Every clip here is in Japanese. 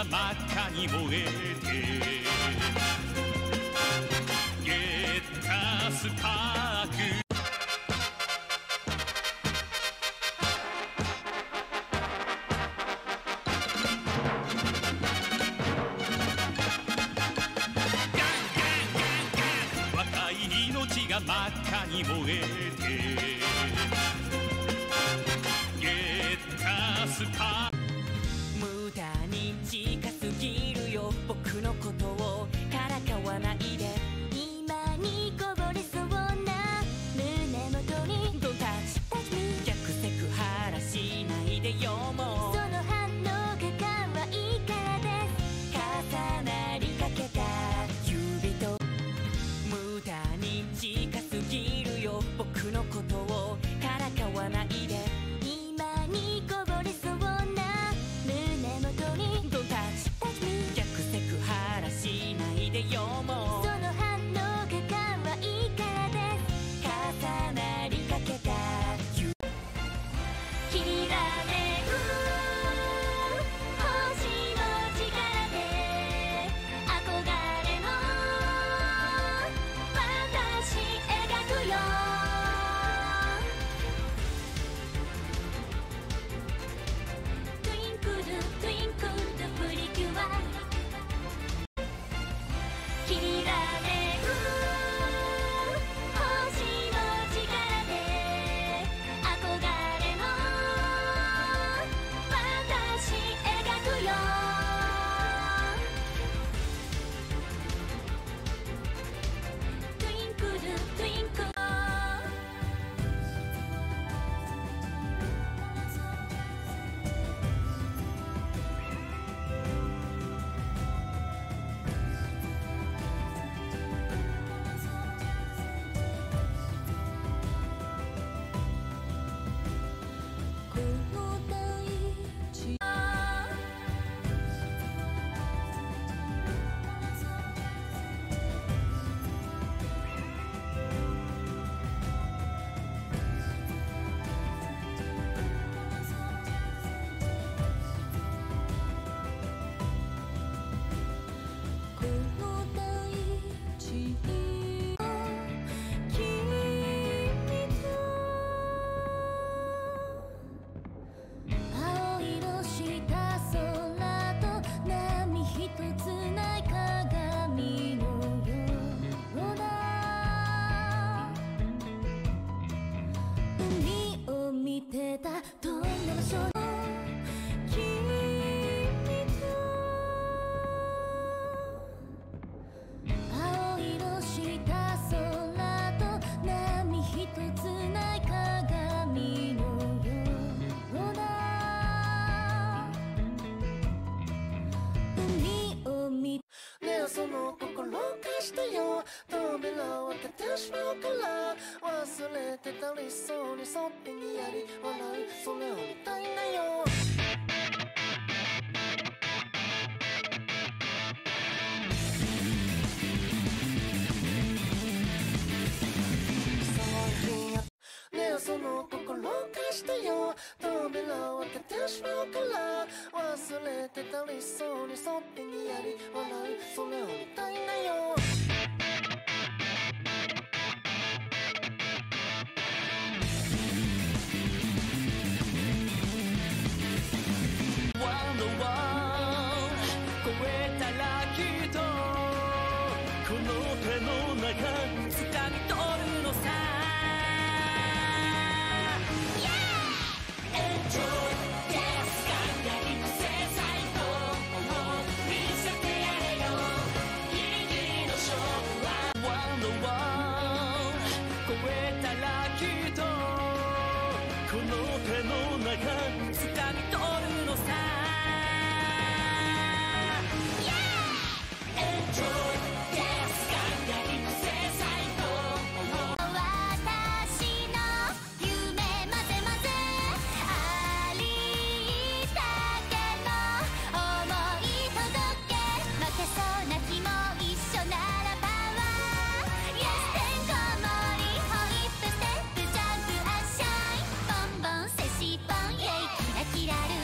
が真っ赤に燃えてゲッタースパーク命が真っ赤に燃えてゲッタースパー無駄に近すぎるよ僕のことをからかわないで今にこぼれそうな胸元に Don't touch me 逆セクハラしないでよもうその反応が可愛いからです重なりかけた指と無駄に近すぎるよ僕のことをからかわないで今にこぼれそうな胸元に Don't touch me 逆セクハラしないでよもうその反応が可愛いからです重なりかけたきらめく星の力で憧れの私描くよトゥインクルトゥインクルプリキュアきらめく星の力で憧れの私描くよトゥインクルトゥインクルこの大地この大地に君と青色した空と波一つない鏡のような海を見てたどんな場所の君と青色した空と波一つない鏡のような海を見ねえその心貸してよ扉を開けてしまうから忘れてたりそうにそっぺにやり笑うそれを見たいんだよねえその心貸してよ扉を開けてしまうから忘れてたりそうにそっぺにやり笑うそれを見たいんだよ超えたらきっとこの手の中掴み取るのさ Enjoy Yes 輝く世最高を見せてやれよギリギリの勝負は Wonder Wall 超えたらきっとこの手の中掴み取るのさキラキラル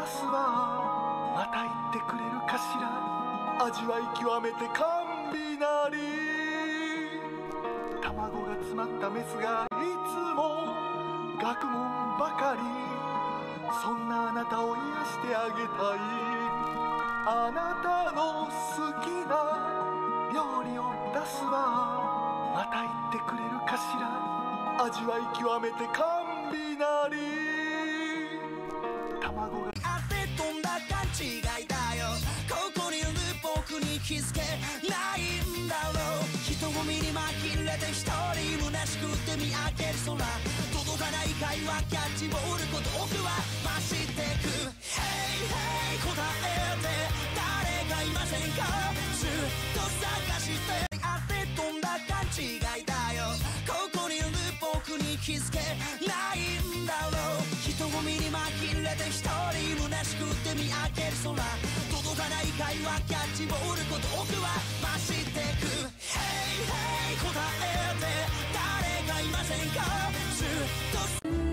すわ。また言ってくれるかしら。味わい極めて甘美なり。卵が詰まったメスがいつも学問ばかり。そんなあなたを癒してあげたい。あなたの好きな料理を出すわ。また言ってくれるかしら。味わい極めて甘美なり。卵があって飛んだ勘違いだよ。ここにいる僕に気づけないんだろう。人混みに紛れて一人虚しくて見上げる空。届かない会話キャッチボール孤独は増してく。Hey hey 答えて誰かいませんか。ずっと探してあって飛んだ勘違いだよ。ここにいる僕に気づけないんだろう。人混みに紛れて一人虚しくて見上げる空。届かない会話キャッチボール孤独は増してく。Hey hey 答えて誰かいませんか。ずっと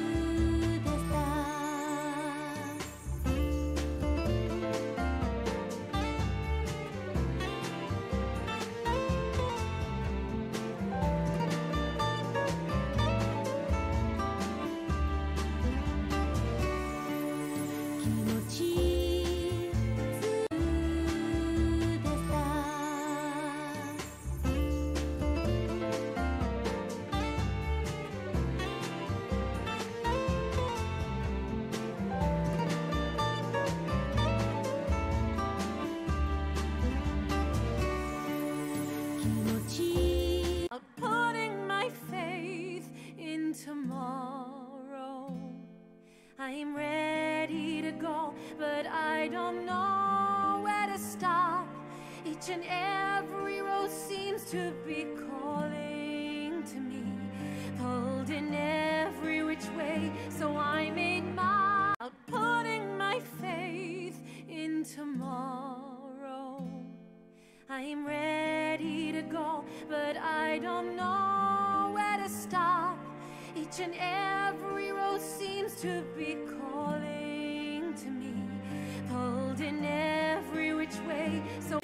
tomorrow. I'm ready to go, but I don't know where to stop. Each and every road seems to be calling to me, pulled in every which way. So I made my putting my faith in tomorrow. I'm ready to go, but I don't know where to stop. Each and every road seems to be calling to me, pulled in every which way. So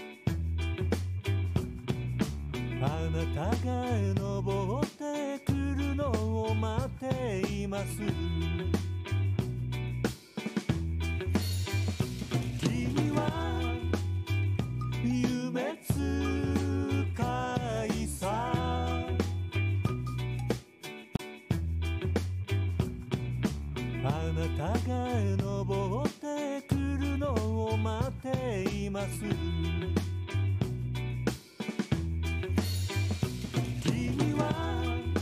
あなたが登ってくるのを待っています。君は夢使いさ。あなたが登ってくるのを待っています。君は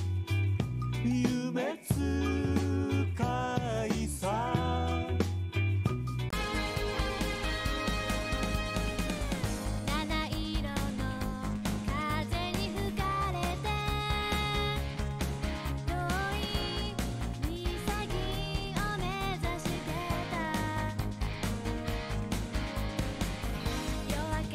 夢使いさ。 七色の風に吹かれて遠い岬を目指してた。夜明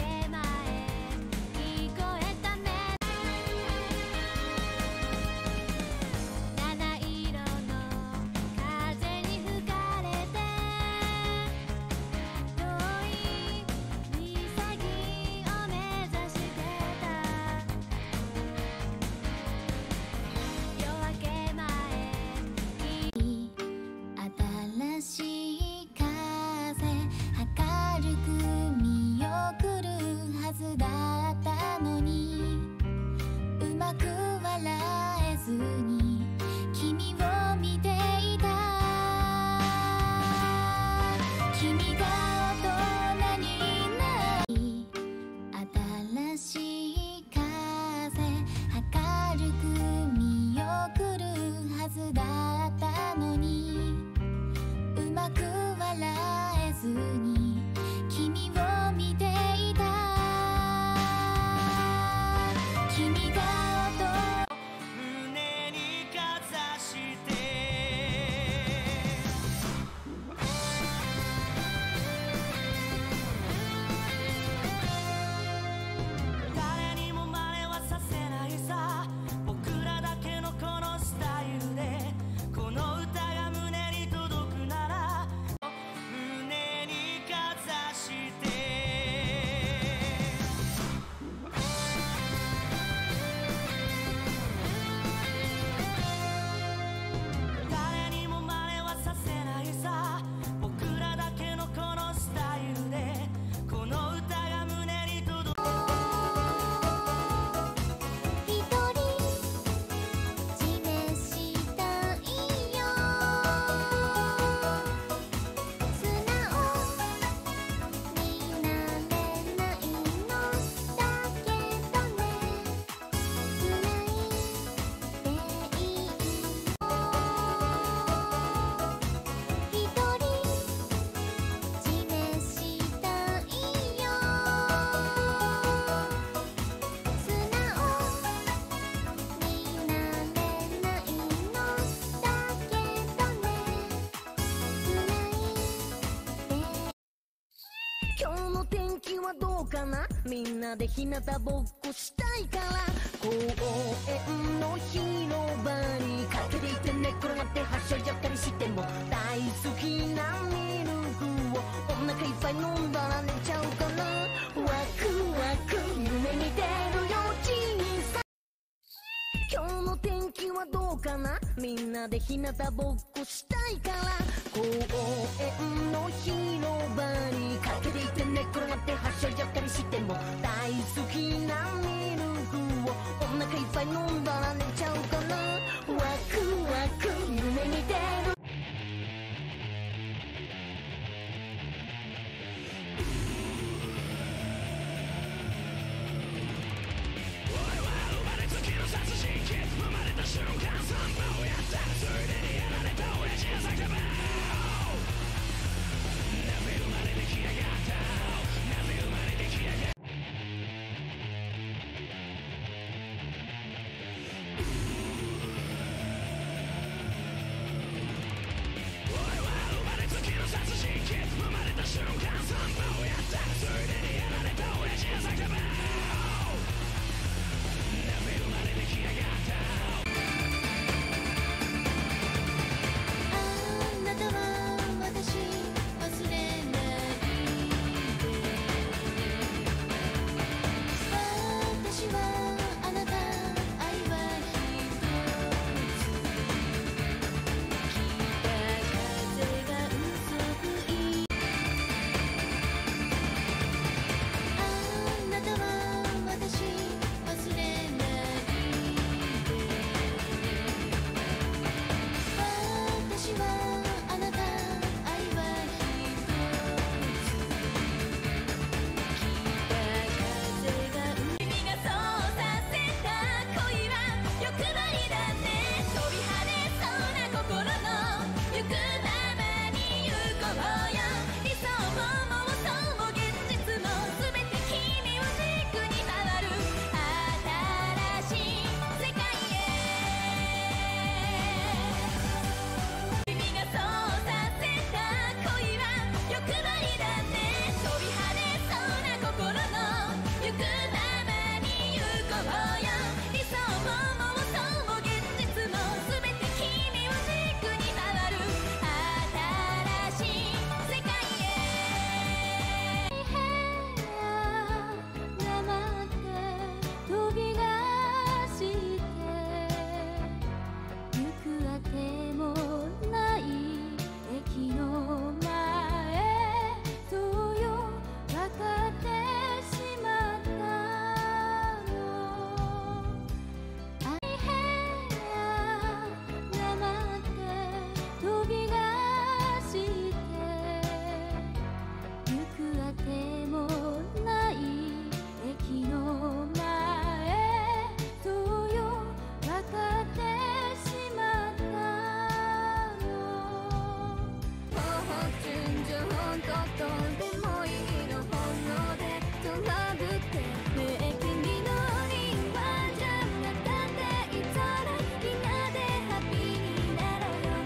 今日の天気はどうかな、みんなで日向ぼっこしたいから、公園の広場にかけていて寝転がってはしゃいじゃったりしても、大好きなミルクをお腹いっぱい飲んだら寝ちゃうかな。ワクワク夢見てるよ小さい。今日の天気はどうかな、みんなで日向ぼっこしたいから、公園の広場にかけていて寝転がってはしゃいじゃったりしても、大好きなミルクをお腹いっぱい飲んだら寝ちゃうかな。ワクワク夢見てる。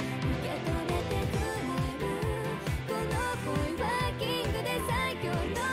最強の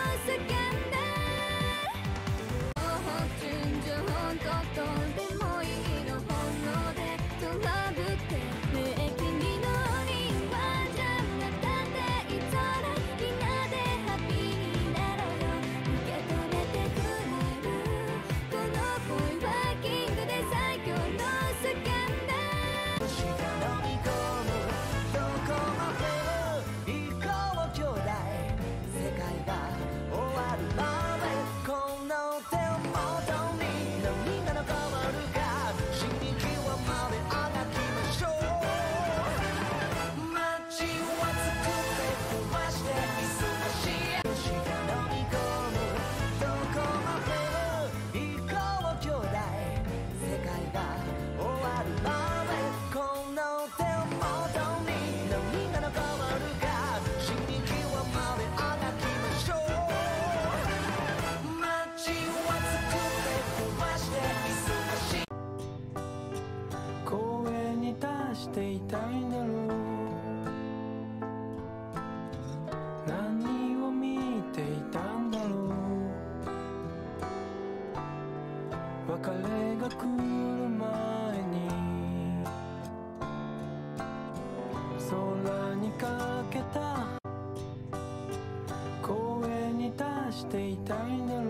ていたいんだろう。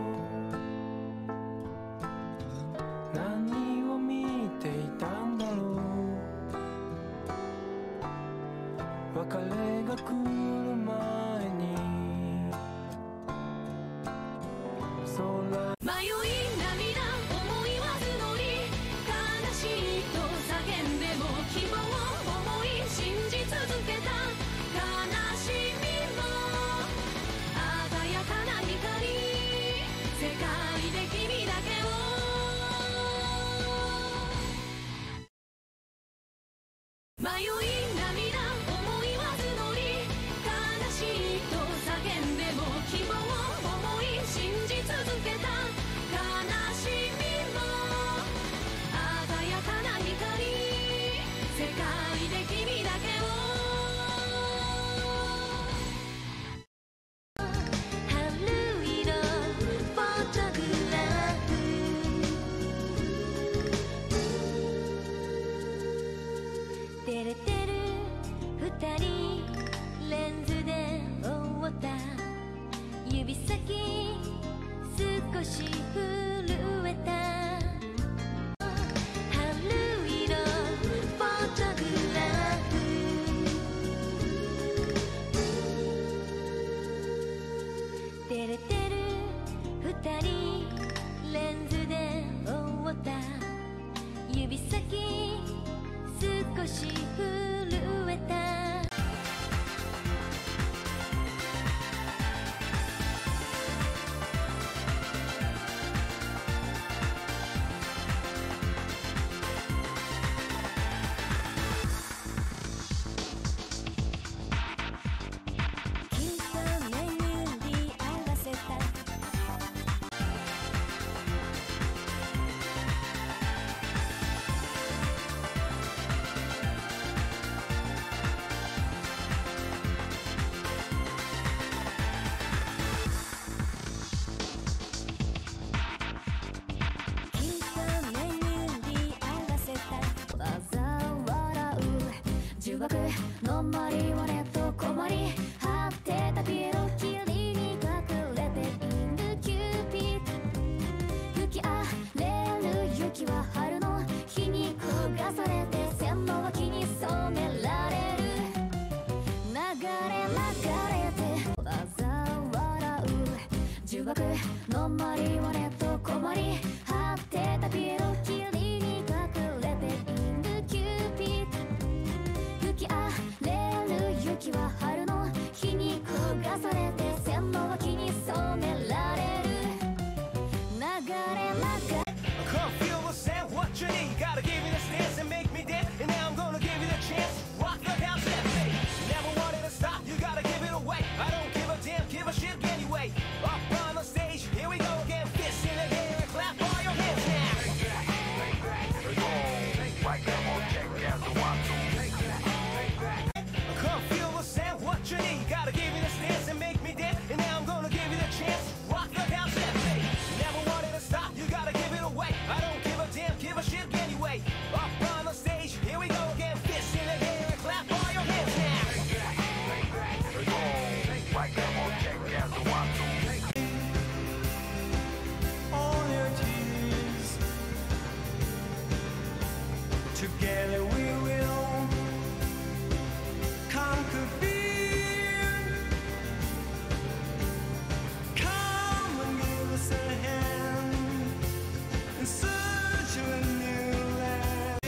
何を見ていたんだろう。別れが来る前に空迷い涙思いは募り悲しいと叫んでも希望を思い信じ続けた悲しみも鮮やかな光世界で君だけを迷い涙思いは募り悲しいと叫んでも希望を思い信じ続けた悲しみも鮮やかな光世界で君だけを春色フォトグラフ照れてる二人レンズで覆った指先少し震えた春色フォトグラフ照れてる二人レンズで覆った指先少し震えたきっと巡り合わせたきっと巡り合わせたわざ笑う呪縛のマリオネット困り果てたピエロ霧に隠れているキューピッド吹き荒れる雪は春の日に焦がされて線路脇に染められる流れてわざ笑う呪縛のマリオネット困り果てたピエロ霧に隠れているキューピッド吹き荒れる雪は春の日に焦がされて線路脇に染められる流れ Come feel the sound, what you need. Gotta give me the stance and make me dance. And now I'm gonna give you the chance. Rock the house that way. Never wanted to stop, you gotta give it away. I don't give a damn, give a shit anyway. Up on the stage, here we go again. Fists in the air, clap all your hands now. Come feel the sound, what you need. Gotta give me the stance and make me dance. And now I'm gonna give you the chance. Rock the house that way. Never wanted to stop, you gotta give it away. I don't give a damn, give a shit anyway. Up on the stage, here we go again. Fists in the air, clap all your hands now. all your tears. Together we will conquer fear. Come and give us a hand in search of a new land.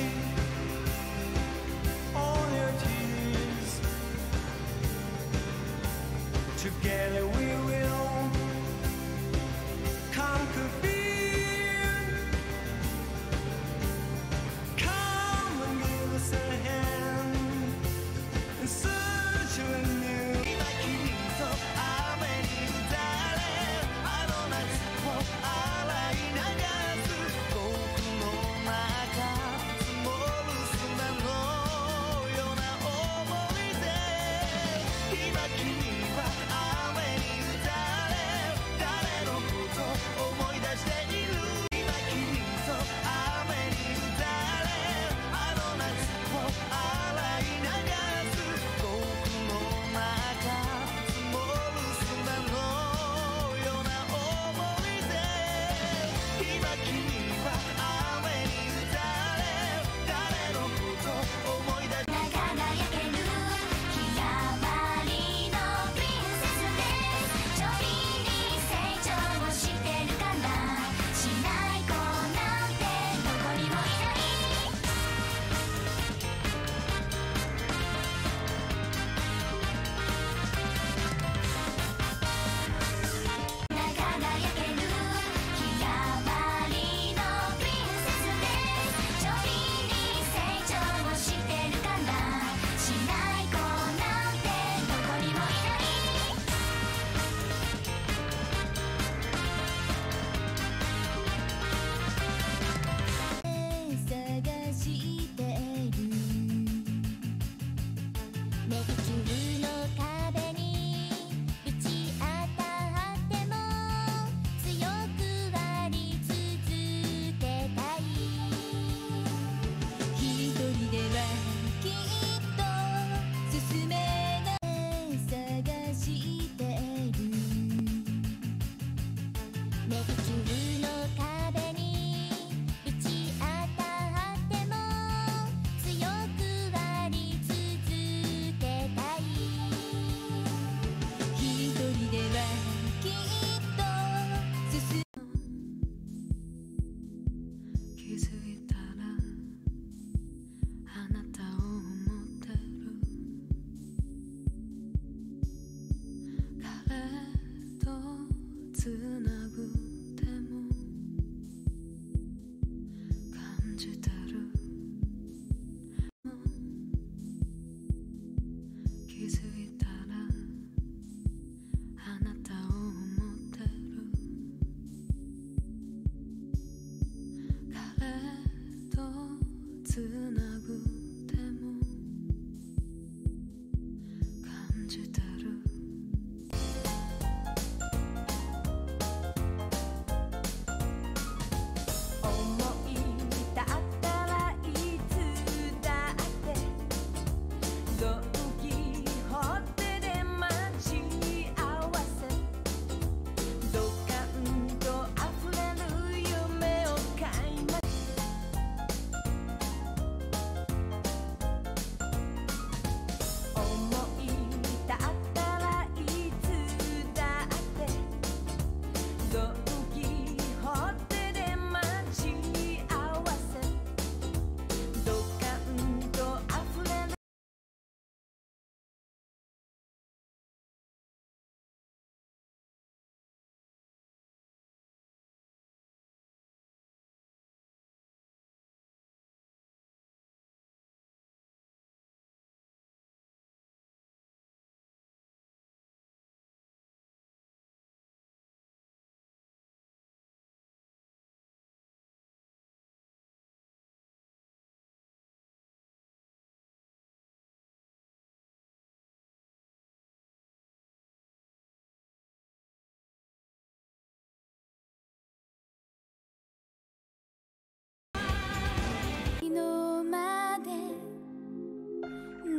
All your tears. Together we will conquer fear. Come and give us a hand in search of a new 今君と雨に打たれあの夏を洗い流す僕の中積もる砂のような思い出今君は雨に打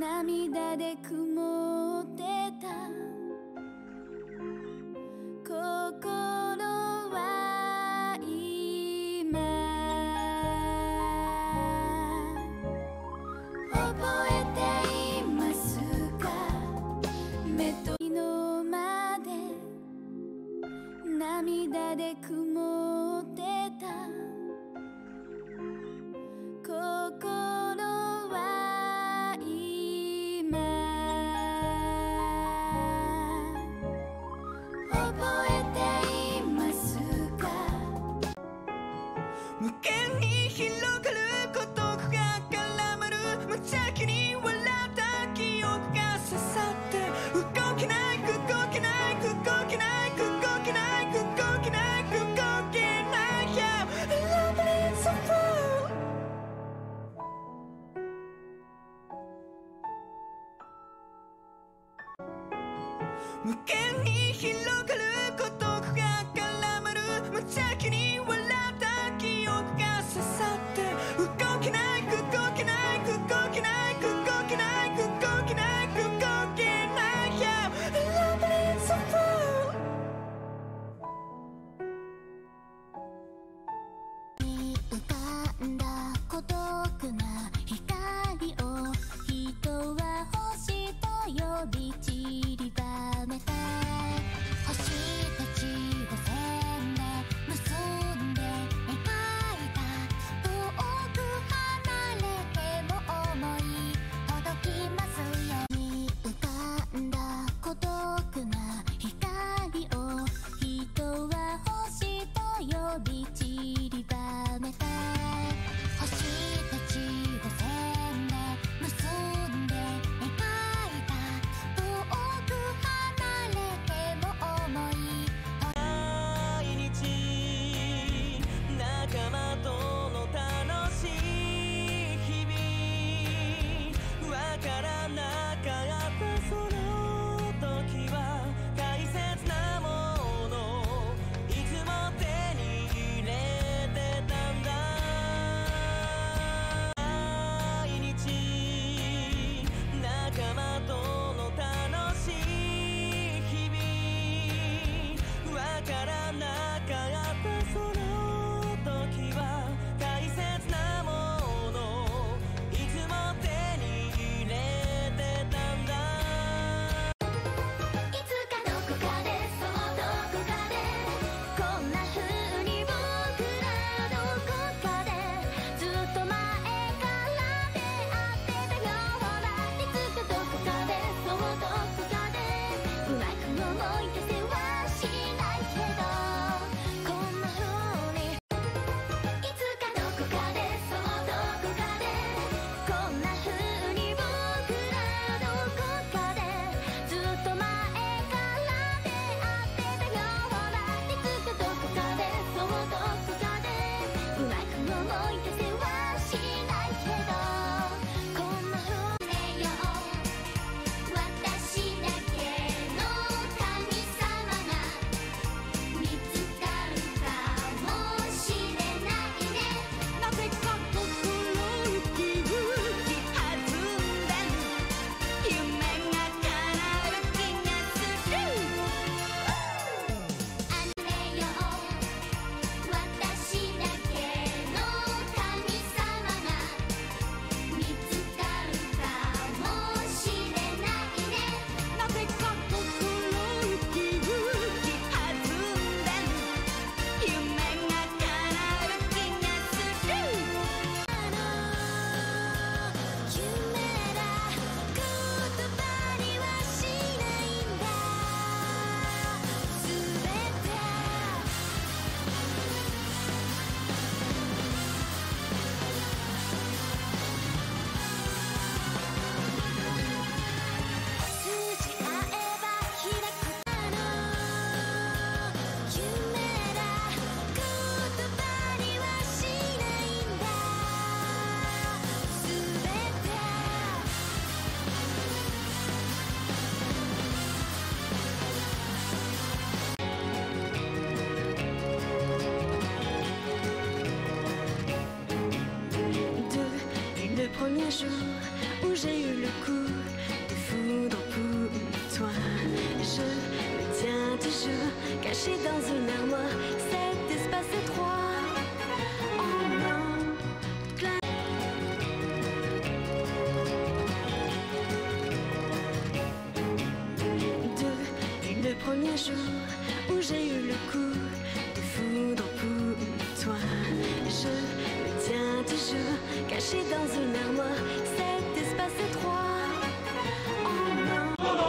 涙で曇ってた心は今覚えていますか目と昨日まで涙で曇ってた心は今覚えていますか無限に広がる孤独が絡まる無邪気に笑った記憶が刺さって動けない動けない動けない動けない動けない動けない Yeah, labyrinth of love 無限に広がる孤独が絡まる無邪気に笑った記憶が刺さって動けない動けない動けない動けない動けない動けない Yeah, labyrinth of love 浮かんだ孤独な光を人は星と呼び散りばめた星たちを線で結んで描いた遠く離れても思い届きますように浮かんだ孤独な光を人は星と呼び散りばめた星たちを線で結んで描いた遠く離れても思い毎日仲間との楽しい日々わからなかったその時は大切なものいつも手に入れてたんだ毎日仲間との楽しい日々わからなかったその時は大切なものいつも手に入れてたんだいつかどこかでそうどこかでこんな風に僕らどこかでずっと前から出会ってたようないつかどこかでそうどこかでうまく思い出せはしないけどこんな風にいつかどこかでそうどこかでこんな風に僕らどこかでずっと前から出会ってたようないつかどこかでそうどこかでうまく思い出せはしないけどこんな風によ私だけの神様が見つかるかもしれないねなぜか心ウキウキ弾んで夢が叶う気がするあれよ私だけの神様が見つかるかもしれないねなぜか心ウキウキ弾んで夢が叶う気がする夢だ言葉にはしないんだ全て筋合えば開く夢だ言葉にはしないんだ全て Le premier jour où j'ai eu le coup jour, caché dans une armoire, cet espace étroit. En blanc, le premier jour où j'ai eu le coup de foudre pour toi, je me tiens toujours caché dans une armoire, cet espace étroit. En blanc.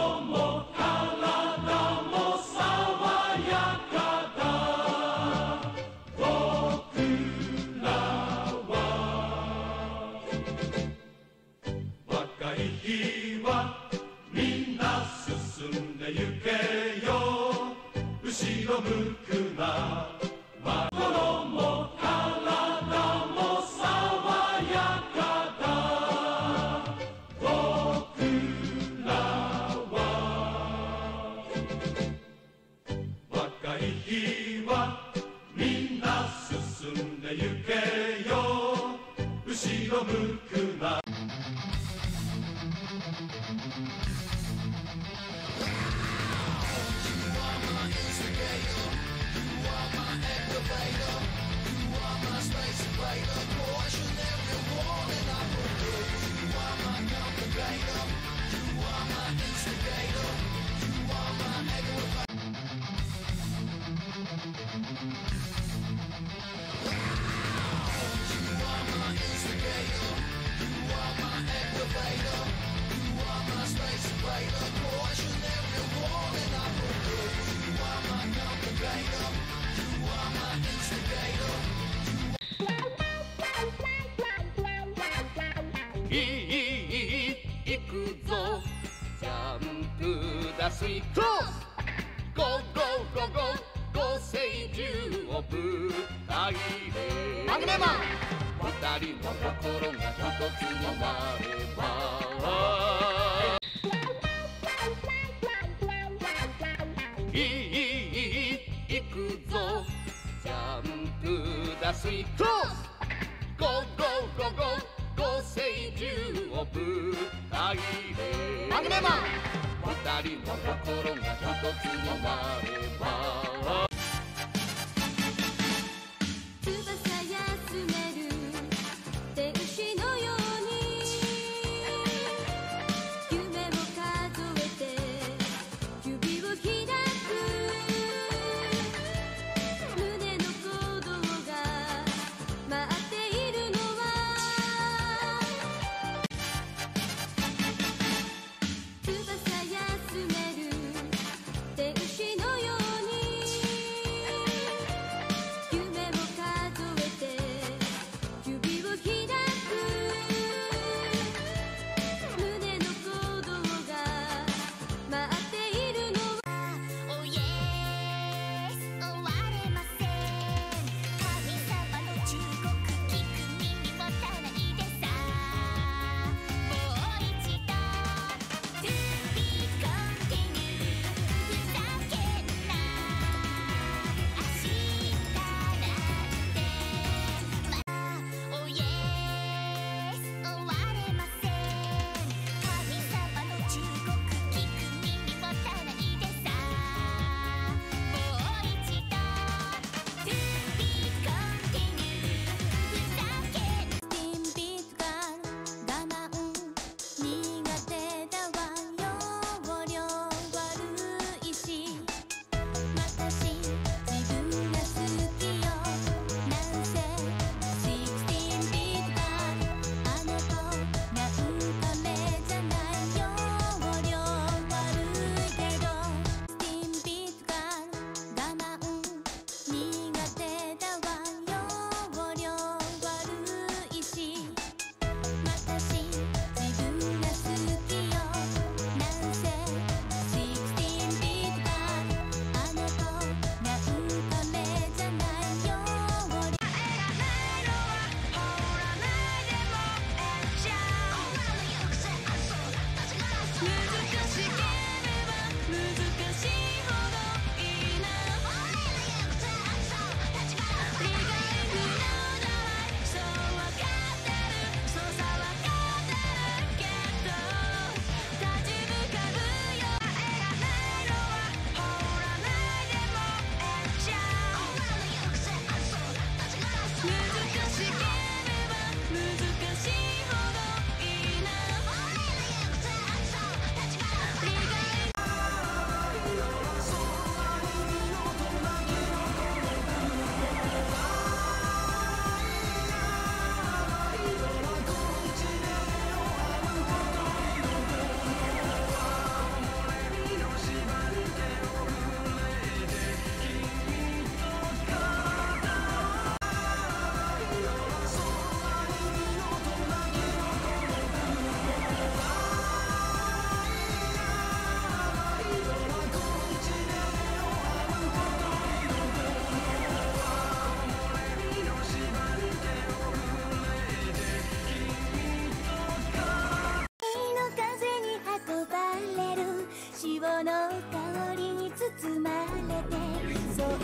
行くぞジャンプだスイクロスゴーゴーゴーゴーご成就を舞台でマグネマン二人の心が一つになれば行くぞジャンプだスイクロスゴーゴーゴーゴーご成就を舞台でマグネマン二人の心が一つになれば翼休める天使のように夢を数えて指を開く胸の鼓動が待っているのは翼休める天使のように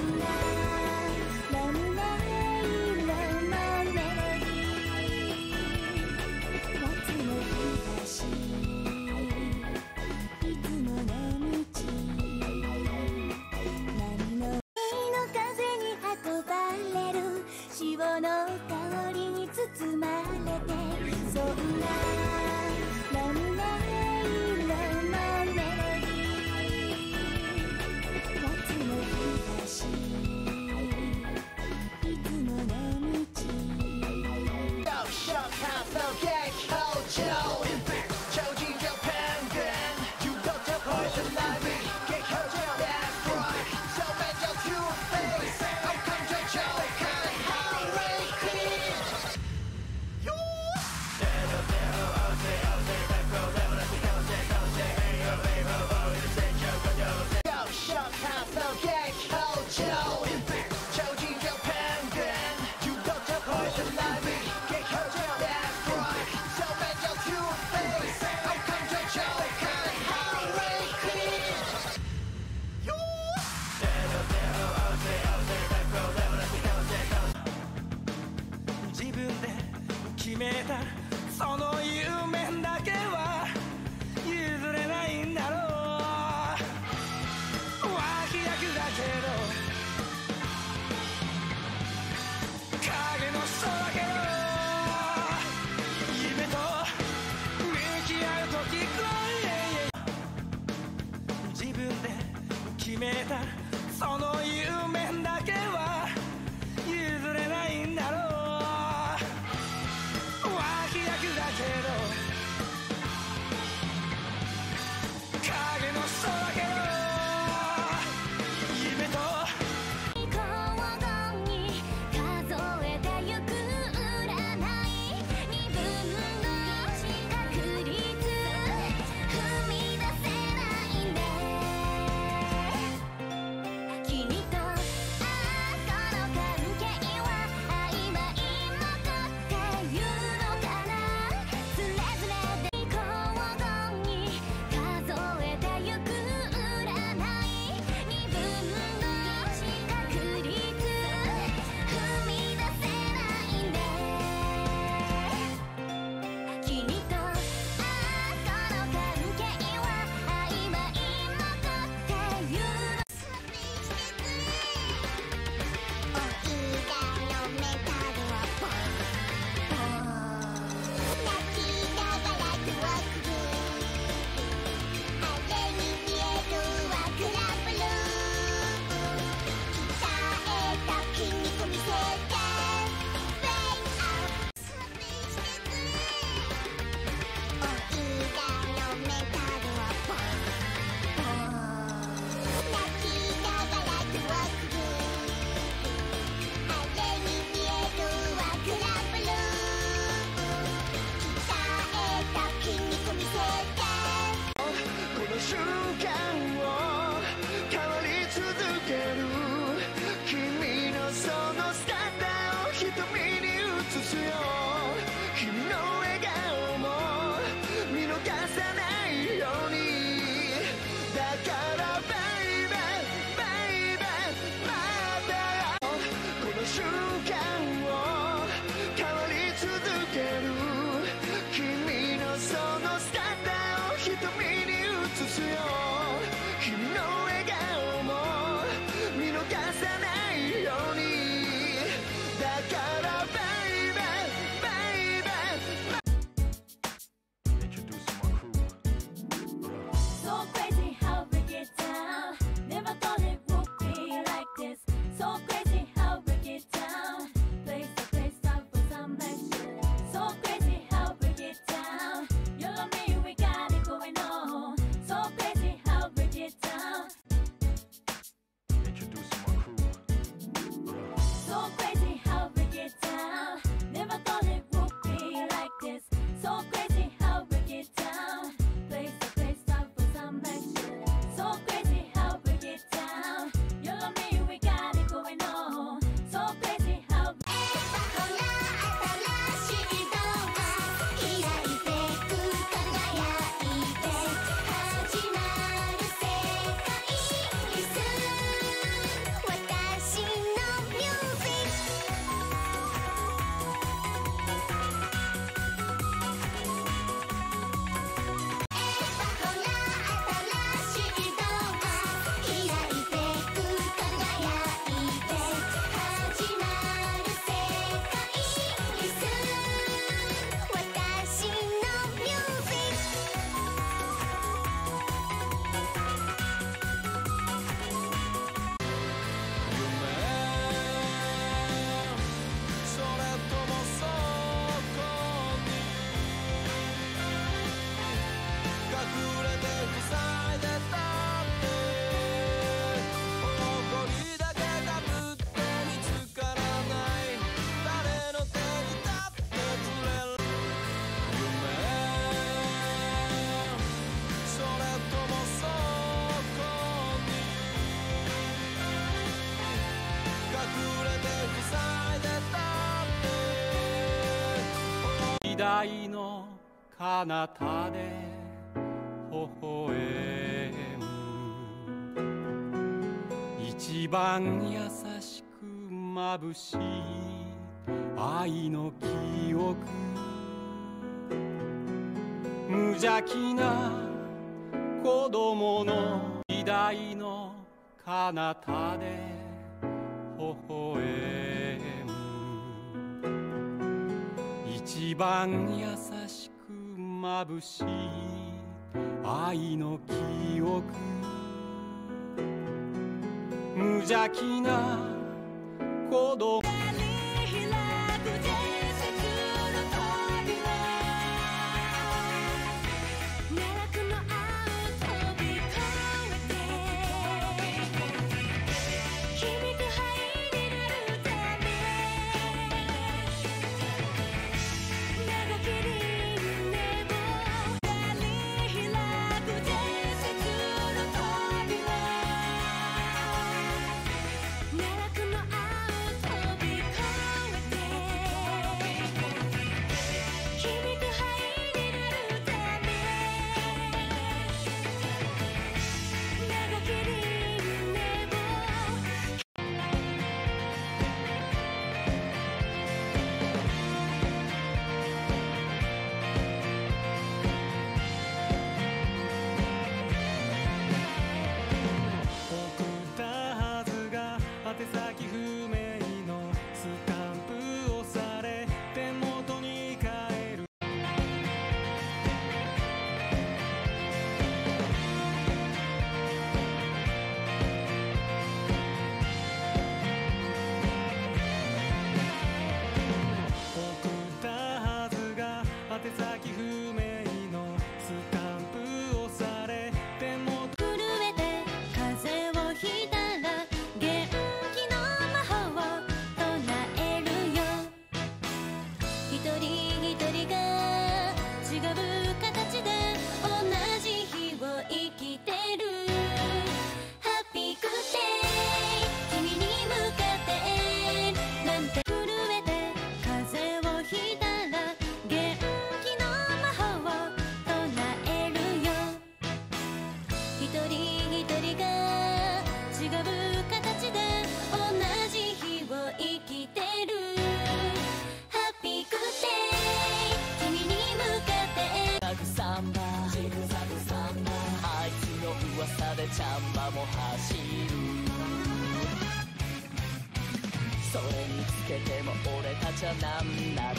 ラムネ色のメロディー夏の日差しいつもの道波の風に運ばれる潮の香りに包まれてそんなラムネ色のメロディー夏の日差し大の彼方で微笑む一番優しく眩しい愛の記憶無邪気な子供の時代の彼方で微笑む一番優しく眩しい愛の記憶無邪気な子供噂でチャンバも走るそれにつけても俺たちは何なの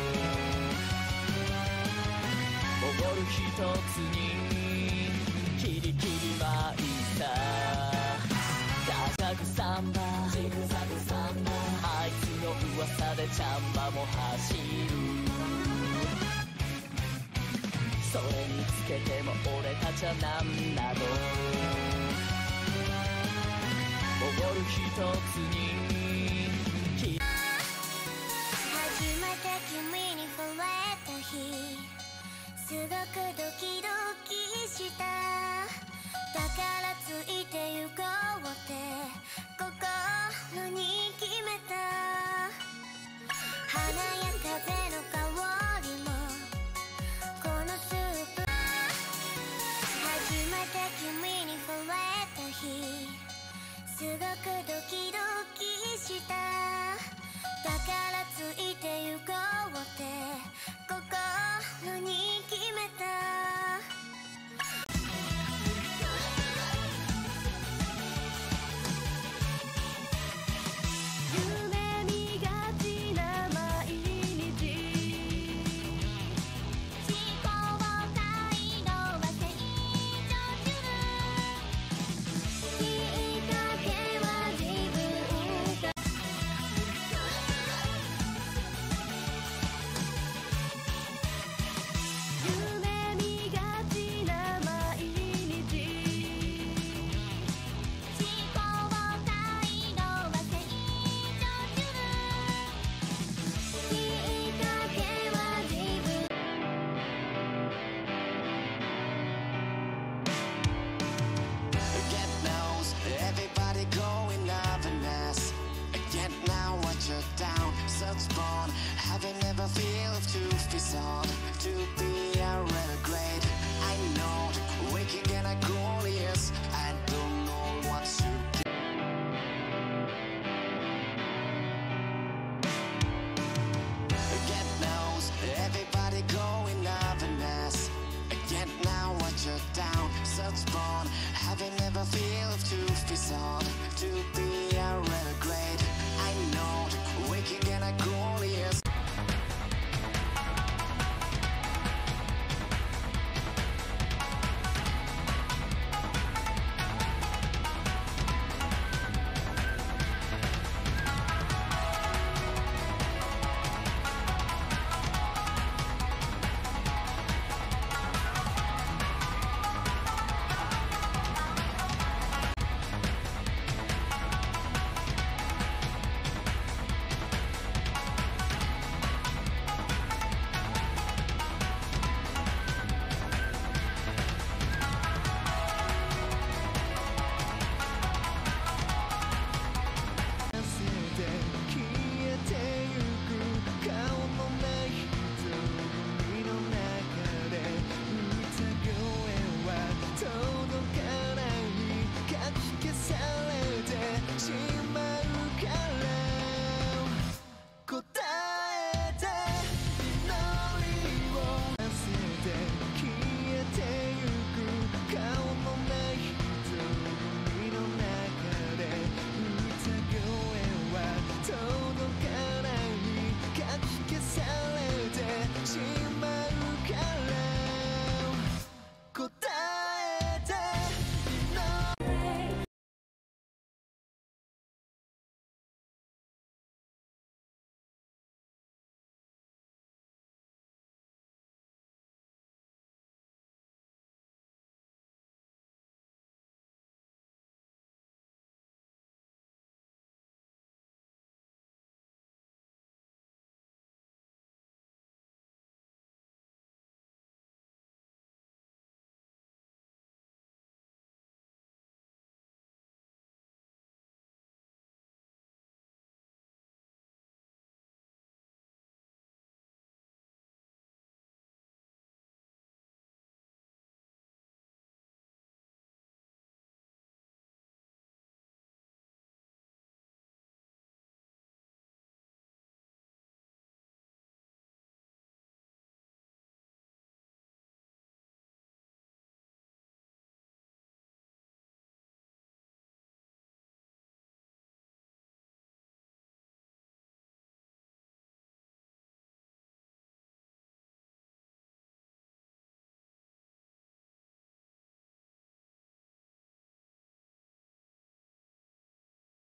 おごる一つにキリキリ巻いたダジャグサンバジグザグサンバあいつの噂でチャンバも走るそれにつけても俺たちは何なのおごる一つに初めて君に触れた日すごくドキドキしただからついて行こうって心に決めた花や風の香りもこのスープ初めて君に触れた日すごくドキドキしただからついて行こうって心に決めた夢見がちな毎日思考回路は成長中きっかけは自分か夢見がちな毎日思考回路は成長中きっかけは自分 Get knows everybody going up a mess. Get now what you're down. Such born Have you never felt to be sound, to be a renegade? I know, waking and I go